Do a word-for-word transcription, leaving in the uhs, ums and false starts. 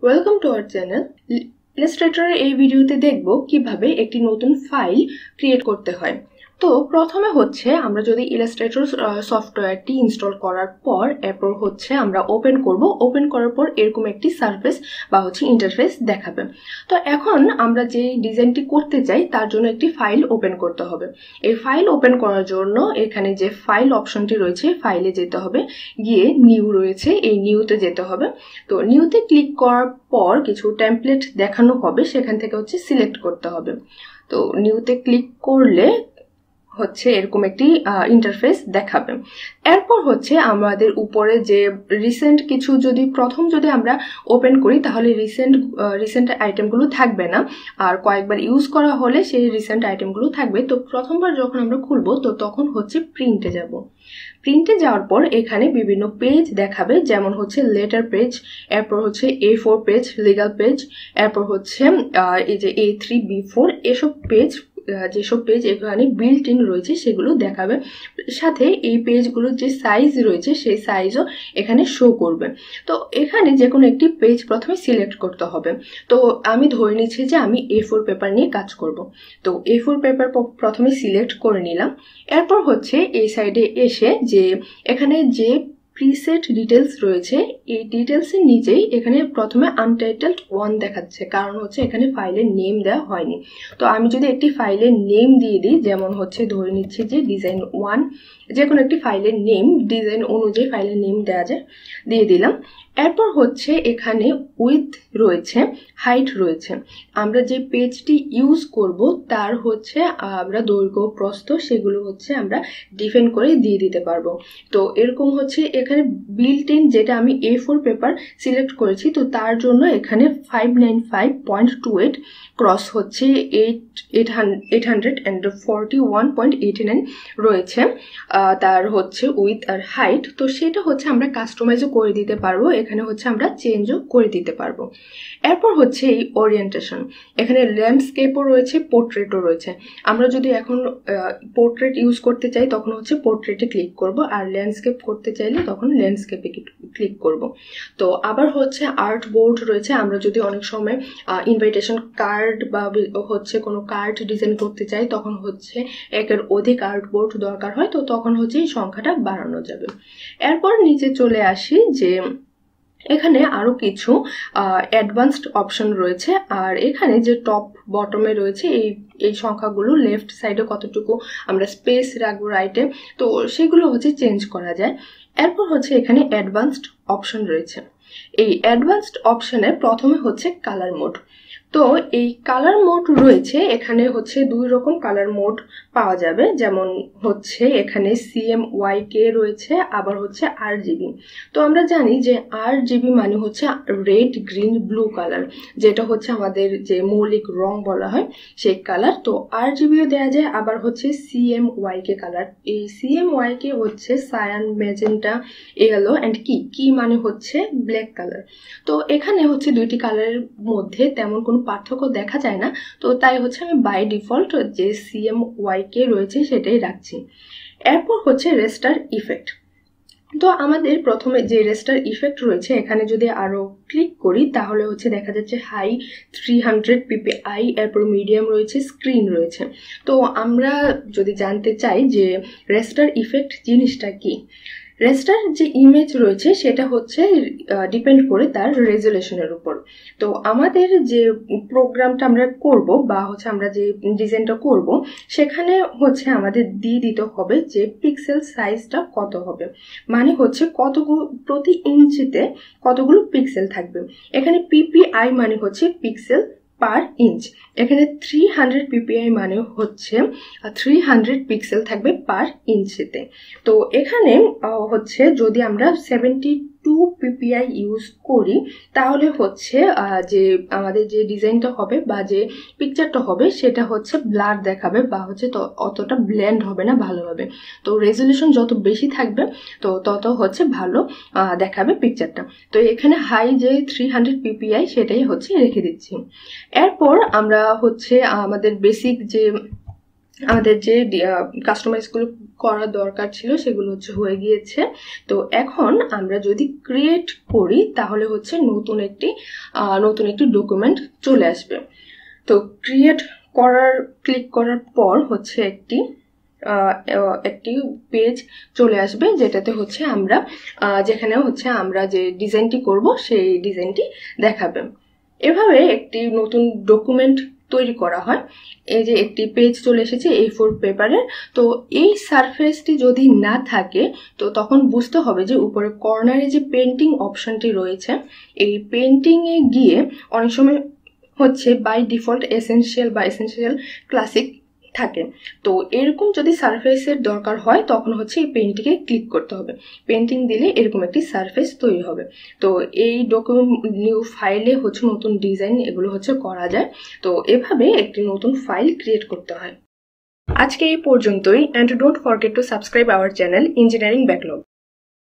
Welcome to our channel. ইলাস্ট্রেটরের এই ভিডিওতে দেখব কিভাবে একটি নতুন ফাইল ক্রিয়েট করতে হয়। তো প্রথমে হচ্ছে আমরা যদি ইলাস্ট্রেটর সফটওয়্যারটি ইনস্টল করার পর এরপর হচ্ছে আমরা ওপেন করব। ওপেন করার পর এরকম একটি সারফেস বা হচ্ছে ইন্টারফেস দেখাবে। তো এখন আমরা যে ডিজাইনটি করতে চাই তার জন্য একটি ফাইল ওপেন করতে হবে। এই ফাইল ওপেন করার জন্য এখানে যে ফাইল অপশনটি রয়েছে ফাইলে যেতে হবে, গিয়ে নিউ রয়েছে এই নিউতে যেতে হবে। তো নিউতে ক্লিক করার পর কিছু টেমপ্লেট দেখানো হবে, সেখান থেকে হচ্ছে সিলেক্ট করতে হবে। তো নিউতে ক্লিক করলে হচ্ছে এরকম একটি ইন্টারফেস দেখাবে। এরপর হচ্ছে আমাদের উপরে যে রিসেন্ট কিছু যদি প্রথম যদি আমরা ওপেন করি তাহলে রিসেন্ট রিসেন্ট আইটেমগুলো থাকবে না, আর কয়েকবার ইউজ করা হলে সেই রিসেন্ট আইটেমগুলো থাকবে। তো প্রথমবার যখন আমরা খুলবো তো তখন হচ্ছে প্রিন্টে যাব। প্রিন্টে যাওয়ার পর এখানে বিভিন্ন পেজ দেখাবে, যেমন হচ্ছে লেটার পেজ, এরপর হচ্ছে A four page, legal page, এরপর হচ্ছে এই যে এ থ্রি বি ফোর এসব পেজ, যেসব পেজ এখানে বিল্ট ইন রয়েছে সেগুলো দেখাবে। সাথে এই পেজগুলোর যে সাইজ রয়েছে সেই সাইজও এখানে শো করবে। তো এখানে যে কোনো একটি পেজ প্রথমে সিলেক্ট করতে হবে। তো আমি ধরে নিচ্ছি যে আমি এ ফোর পেপার নিয়ে কাজ করব। তো এ ফোর পেপার প্রথমে সিলেক্ট করে নিলাম। এরপর হচ্ছে এই সাইডে এসে যে এখানে যে প্রিসেট ডিটেলস রয়েছে এই ডিটেলসের নিচেই এখানে প্রথমে আনটাইটেলড ওয়ান দেখাচ্ছে, কারণ হচ্ছে এখানে ফাইলের নেম দেওয়া হয়নি। তো আমি যদি একটি ফাইলের নেম দিয়ে দিই, যেমন হচ্ছে ধরে নিচ্ছি যে ডিজাইন ওয়ান, যে কোনো একটি ফাইলের নেম ডিজাইন অনুযায়ী ফাইলের নেম দেওয়া যায়, দিয়ে দিলাম। এরপর হচ্ছে এখানে উইথ রয়েছে, হাইট রয়েছে। আমরা যে পেজটি ইউজ করব তার হচ্ছে আমরা দৈর্ঘ্য প্রস্থ সেগুলো হচ্ছে আমরা ডিফাইন করে দিয়ে দিতে পারবো। তো এরকম হচ্ছে এখানে বিল্ট ইন যেটা আমি এ ফোর পেপার সিলেক্ট করেছি, তো তার জন্য এখানে five nine five point two eight cross হচ্ছে eight eight eight hundred and forty one point eighty nine রয়েছে তার হচ্ছে উইথ আর হাইট। তো সেটা হচ্ছে আমরা কাস্টমাইজও করে দিতে পারবো, এখানে হচ্ছে আমরা চেঞ্জও করে দিতে পারবো। এরপর হচ্ছে এই ওরিয়েন্টেশন, এখানে ল্যান্ডস্কেপও রয়েছে, পোর্ট্রেটও রয়েছে। আমরা যদি এখন পোর্ট্রেট ইউজ করতে চাই তখন হচ্ছে পোর্ট্রেটে ক্লিক করব, আর ল্যান্ডস্কেপ করতে চাইলে তখন ল্যান্ডস্কেপে ক্লিক করব। তো আবার হচ্ছে আর্ট বোর্ড রয়েছে। আমরা যদি অনেক সময় ইনভাইটেশন কার্ড বা হচ্ছে কোনো কার্ড ডিজাইন করতে চাই তখন হচ্ছে একের অধিক আর্ট বোর্ড দরকার হয়, তো তখন হচ্ছে এই সংখ্যাটা বাড়ানো যাবে। এরপর নিচে চলে আসি যে এখানে আরো কিছু অ্যাডভান্সড অপশন রয়েছে, আর এখানে যে টপ বটমে রয়েছে এই এই সংখ্যাগুলো লেফট সাইডে কতটুকু আমরা স্পেস রাখবো রাইটে, তো সেগুলো হচ্ছে চেঞ্জ করা যায়। এরপর হচ্ছে এখানে অ্যাডভান্সড অপশন রয়েছে। এই অ্যাডভান্সড অপশনে প্রথমে হচ্ছে কালার মোড। তো এই কালার মোড রয়েছে, এখানে হচ্ছে দুই রকম কালার মোড পাওয়া যাবে, যেমন হচ্ছে এখানে সিএম ওয়াই কে রয়েছে, আবার হচ্ছে আর জিবি। তো আমরা জানি যে আর জিবি মানে হচ্ছে রেড গ্রিন ব্লু কালার, যেটা হচ্ছে আমাদের যে মৌলিক রং বলা হয় সেই কালার। তো আর জিবিও দেওয়া যায়, আবার হচ্ছে সিএম ওয়াই কে কালার। এই সিএম ওয়াই কে হচ্ছে সায়ান, ম্যাজেন্টা, ইয়েলো অ্যান্ড কি কি মানে হচ্ছে ব্ল্যাক কালার। তো এখানে হচ্ছে দুইটি কালারের মধ্যে তেমন কোনো পার্থক্য দেখা যায় না, তো তাই হচ্ছে আমি বাই ডিফল্ট যে সিএম ওয়াই কে রয়েছে সেটাই রাখছি। এরপর হচ্ছে রেস্টার ইফেক্ট। তো আমাদের প্রথমে যে রেস্টার ইফেক্ট রয়েছে এখানে যদি আরো ক্লিক করি তাহলে হচ্ছে দেখা যাচ্ছে হাই থ্রি হান্ড্রেড পিপিআই, এরপর মিডিয়াম রয়েছে, স্ক্রিন রয়েছে। তো আমরা যদি জানতে চাই যে রেস্টার ইফেক্ট জিনিসটা কি, রেস্টার যে ইমেজ রয়েছে সেটা হচ্ছে ডিপেন্ড করে তার রেজুলেশনের উপর। তো আমাদের যে প্রোগ্রামটা আমরা করব বা হচ্ছে আমরা যে ডিজাইনটা করব সেখানে হচ্ছে আমাদের দিয়ে দিতে হবে যে পিক্সেল সাইজটা কত হবে, মানে হচ্ছে কতগুলো প্রতি ইঞ্চিতে কতগুলো পিক্সেল থাকবে। এখানে পিপিআই মানে হচ্ছে পিক্সেল পার ইঞ্চ, এখানে থ্রি হান্ড্রেড পিপিআই মানে হচ্ছে থ্রি হান্ড্রেড পিক্সেল থাকবে পার ইঞ্চিতে। তো এখানে হচ্ছে যদি আমরা সেভেন্টি টু পিপিআই ইউজ করি তাহলে হচ্ছে যে আমাদের যে ডিজাইনটা হবে বা যে পিকচারটা হবে সেটা হচ্ছে ব্লার দেখাবে বা হচ্ছে অতটা ব্লেন্ড হবে না ভালোভাবে। তো রেজলিউশন যত বেশি থাকবে তো তত হচ্ছে ভালো দেখাবে পিকচারটা। তো এখানে হাই যে থ্রি হান্ড্রেড পিপিআই সেটাই হচ্ছে রেখে দিচ্ছি। এরপর আমরা হচ্ছে আমাদের বেসিক যে আমাদের যে কাস্টমাইজগুলো করার দরকার ছিল সেগুলো হচ্ছে হয়ে গিয়েছে। তো এখন আমরা যদি ক্রিয়েট করি তাহলে হচ্ছে নতুন একটি নতুন একটি ডকুমেন্ট চলে আসবে। তো ক্রিয়েট করার ক্লিক করার পর হচ্ছে একটি একটি পেজ চলে আসবে, যেটাতে হচ্ছে আমরা যেখানে হচ্ছে আমরা যে ডিজাইনটি করব সেই ডিজাইনটি দেখাবে। এভাবে একটি নতুন ডকুমেন্ট তৈরি করা হয়। এই যে একটি পেজ চলে এসেছে এ ফোর পেপারের। তো এই সারফেসটি যদি না থাকে তো তখন বুঝতে হবে যে উপরে কর্নারে যে পেন্টিং অপশনটি রয়েছে, এই পেন্টিংয়ে গিয়ে অনেক সময় হচ্ছে বাই ডিফল্ট এসেনশিয়াল বা এসেনশিয়াল ক্লাসিক থাকে। তো এরকম যদি সারফেসের দরকার হয় তখন হচ্ছে এই পেন্টিংয়ে ক্লিক করতে হবে। পেন্টিং দিলে এরকম একটি সারফেস তৈরি হবে। তো এই ডকুমেন্ট নিউ ফাইলে হচ্ছে নতুন ডিজাইন এগুলো হচ্ছে করা যায়। তো এভাবে একটি নতুন ফাইল ক্রিয়েট করতে হয়। আজকে এই পর্যন্তই, and don't forget to subscribe our channel engineering backlog.